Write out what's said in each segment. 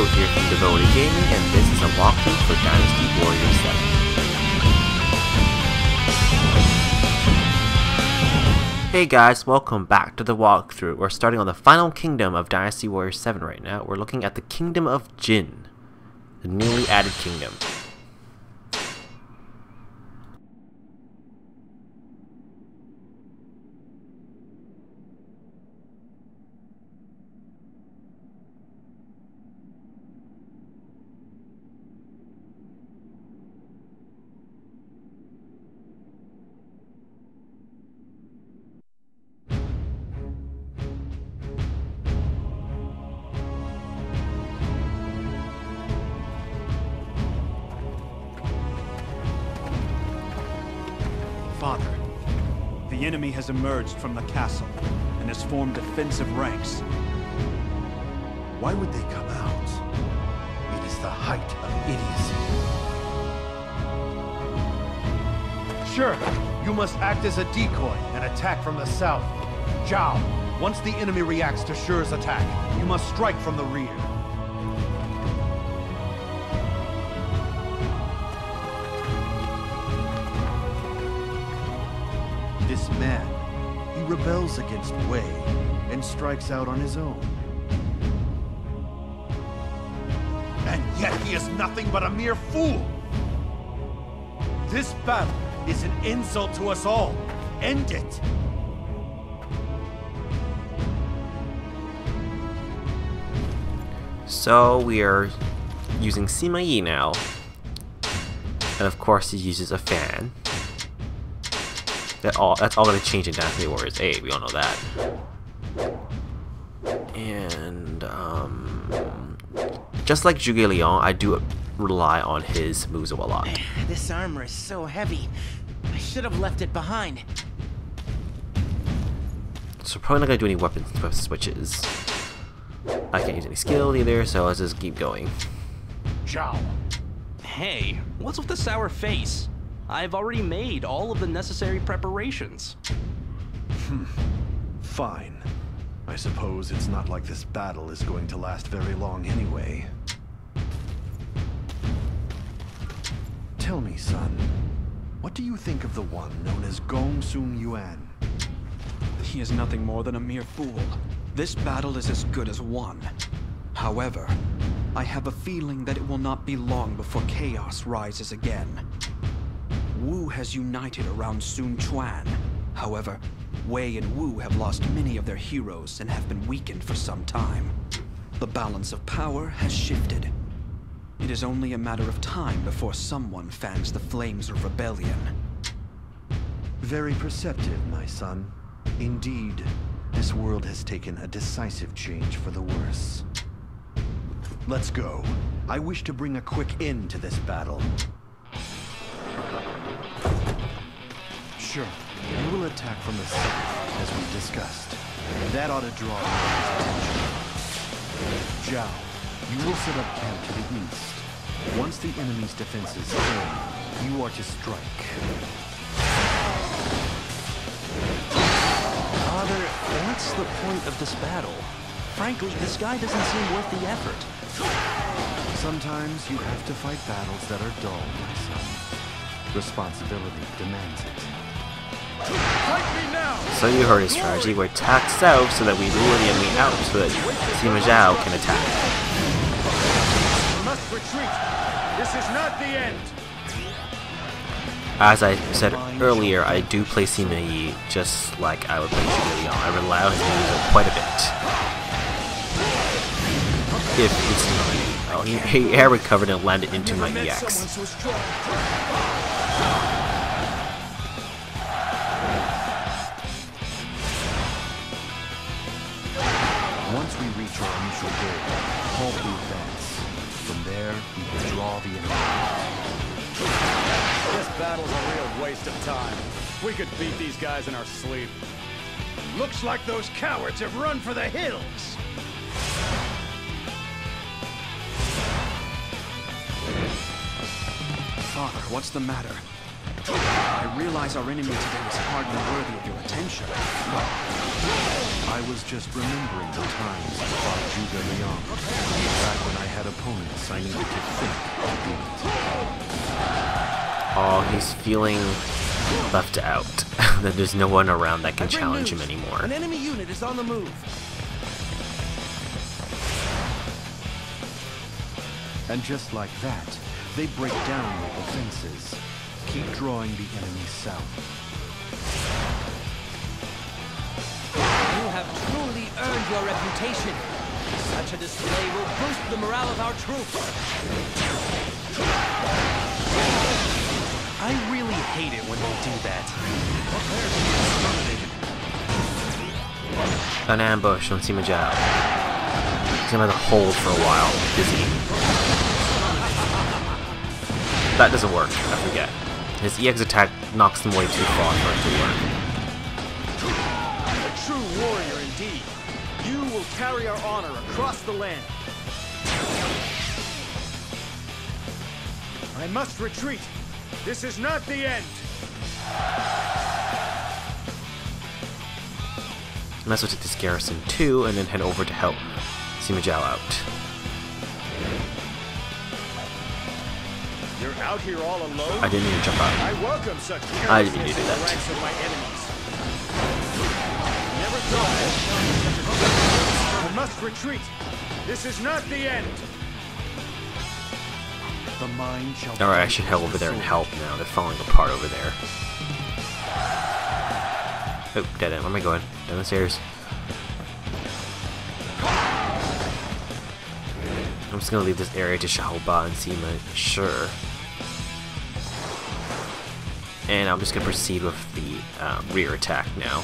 here from Devoted Gaming, and this is a walkthrough for Dynasty Warriors 7. Hey guys, welcome back to the walkthrough. We're starting on the final kingdom of Dynasty Warriors 7 right now. We're looking at the Kingdom of Jin, the newly added kingdom. Father, the enemy has emerged from the castle and has formed defensive ranks. Why would they come out? It is the height of idiocy. Sure, you must act as a decoy and attack from the south. Zhao, once the enemy reacts to Shi's attack, you must strike from the rear. This man, he rebels against Wei and strikes out on his own. And yet he is nothing but a mere fool! This battle is an insult to us all. End it! So we are using Sima Yi now, and of course he uses a fan. That's all going to change in Dynasty Warriors 8, we all know that. And, just like Zhuge Liang, I do rely on his moves a lot. This armor is so heavy. I should have left it behind. So probably not going to do any weapon switches. I can't use any skill either, so let's just keep going. Zhao. Hey, what's with the sour face? I've already made all of the necessary preparations. Fine. I suppose it's not like this battle is going to last very long anyway. Tell me, son, what do you think of the one known as Gong Sun Yuan? He is nothing more than a mere fool. This battle is as good as won. However, I have a feeling that it will not be long before chaos rises again. Wu has united around Sun Quan. However, Wei and Wu have lost many of their heroes and have been weakened for some time. The balance of power has shifted. It is only a matter of time before someone fans the flames of rebellion. Very perceptive, my son. Indeed, this world has taken a decisive change for the worse. Let's go. I wish to bring a quick end to this battle. Sure, we will attack from the south, as we discussed. That ought to draw the attention. Zhao, you will set up camp to the east. Once the enemy's defenses fail, you are to strike. Father, what's the point of this battle? Frankly, this guy doesn't seem worth the effort. Sometimes you have to fight battles that are dull, my son. Responsibility demands it. So you heard his strategy, we attack south so that we lure the enemy out so that Sima Zhao can attack. We must retreat. This is not the end. As I said earlier, I do play Sima Yi just like I would play Zhuge Liang. I rely on his moves quite a bit. If it's Sima Yi. Oh, he air recovered and landed into my EX. Once we reach our initial goal, halt the advance. From there, we will draw the enemy. This battle's a real waste of time. We could beat these guys in our sleep. Looks like those cowards have run for the hills. Father, what's the matter? I realize our enemy today is hardly worthy of your attention. I was just remembering the times I fought Zhuge Liang. Back when I had opponents I needed to think to beat. Oh, he's feeling left out. That there's no one around that can challenge him anymore. An enemy unit is on the move. And just like that, they break down the defenses. Keep drawing the enemy south. You have truly earned your reputation. Such a display will boost the morale of our troops. I really hate it when they do that. An ambush on Sima Zhao. He's gonna have to hold for a while. Busy. That doesn't work. I forget. His EX attack knocks him way too far for it to work. A true warrior indeed. You will carry our honor across the land. I must retreat. This is not the end. Mess with this garrison too, and then head over to help Sima Zhao out. You're out here all alone? I didn't even jump out. I welcome such I didn't carelessness do in that. the ranks of my enemies. Never thought I'd come to such a I must retreat. This is not the end. The mind shall Alright, I should head over there and help now. They're falling apart over there. Oh, dead end. Where am I going? Down the stairs. I'm just gonna leave this area to Xiaoba and Sima, sure. And I'm just gonna proceed with the rear attack now.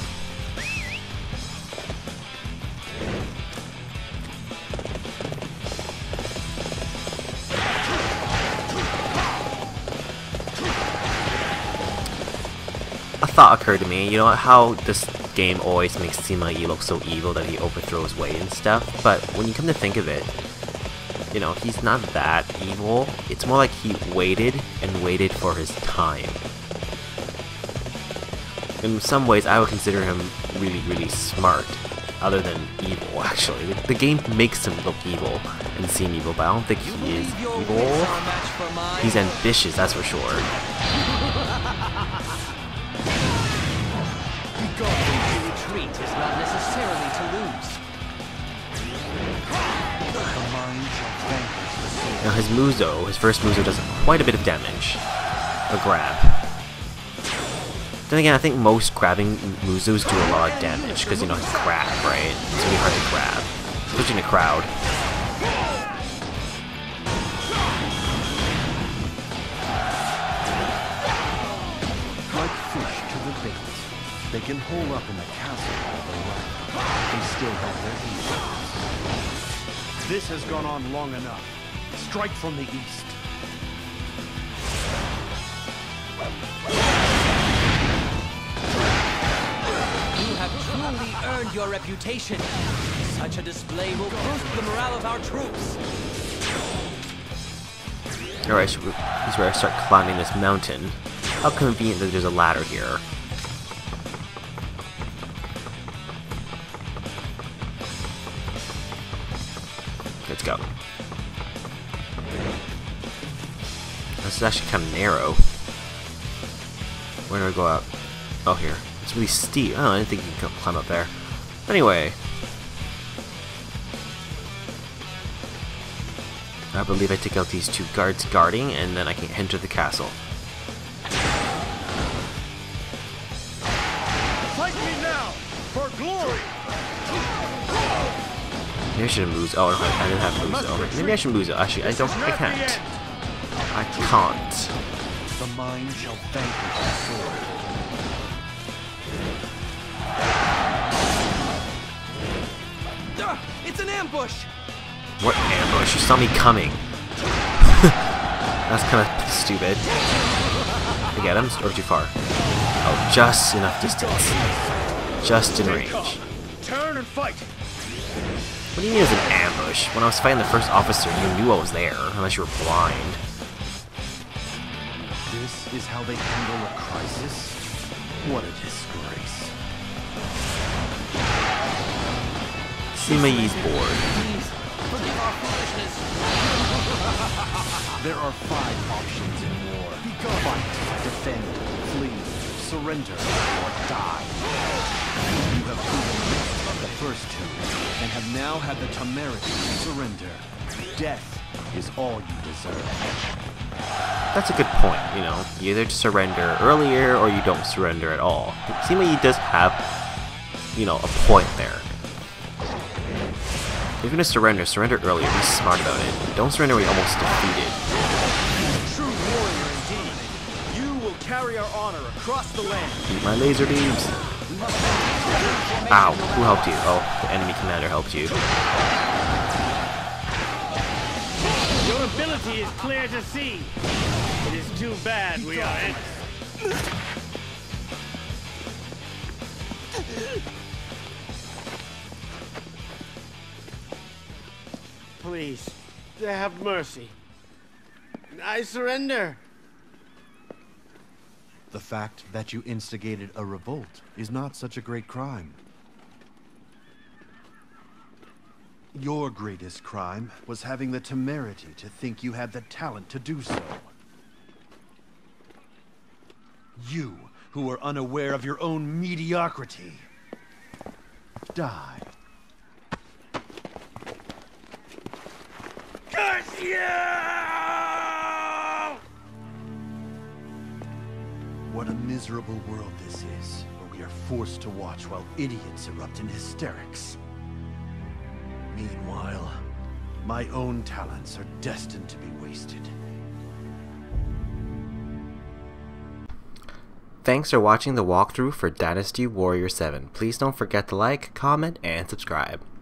A thought occurred to me, you know how this game always makes Sima Yi look so evil that he overthrows Wei and stuff, but when you come to think of it, you know, he's not that evil. It's more like he waited and waited for his time. In some ways, I would consider him really, really smart, other than evil, actually. The game makes him look evil and seem evil, but I don't think he is evil. He's ambitious, that's for sure. To retreat is not necessarily to lose. The mind shall vanquish the soul. Now his Muzo, his first Muzo does quite a bit of damage. A grab. Then again, I think most grabbing Muzos do a lot of damage, because, you know, it's grab, right? It's really hard to grab, especially in a crowd. Like fish to the bait. They can hole up in the castle all they like. They still have their eagles. This has gone on long enough. Strike from the east. You have truly earned your reputation. Such a display will boost the morale of our troops. Alright, this is where I start climbing this mountain. How convenient that there's a ladder here. Let's go. This is actually kind of narrow. Where do I go up? Oh, here. It's really steep. Oh, I didn't think you could climb up there. Anyway. I believe I take out these two guards guarding, and then I can enter the castle. Fight me now, for glory! Maybe I should have moved. Oh, I didn't have Muzo. Maybe I should move. Actually, I can't. I can't. The mind shall vanquish the sword. It's an ambush! What ambush? You saw me coming. That's kind of stupid. I get him, or too far. Oh, just enough distance. Just in range. Turn and fight! What do you mean it's an ambush? When I was fighting the first officer, you knew I was there, unless you were blind. This is how they handle a crisis? What a disgrace. Sima Yi's bored. Please, forgive our foolishness. There are 5 options in war. Fight, defend, flee, surrender, or die. You have proven the first 2, and have now had the temerity to surrender. Death is all you deserve. That's a good point, you know. You either surrender earlier or you don't surrender at all. Sima Yi does have, you know, a point there. If you're gonna surrender earlier, be smart about it. Don't surrender when you're almost defeated. True warrior indeed. You will carry our honor across the land. Eat my laser beams. Ow, who helped you? Oh, the enemy commander helped you. Your ability is clear to see. It is too bad we are enemies. Please, have mercy. I surrender. The fact that you instigated a revolt is not such a great crime. Your greatest crime was having the temerity to think you had the talent to do so. You, who were unaware of your own mediocrity. Die. Curse you! What a miserable world this is, where we are forced to watch while idiots erupt in hysterics. Meanwhile, my own talents are destined to be wasted. Thanks for watching the walkthrough for Dynasty Warrior 7. Please don't forget to like, comment, and subscribe.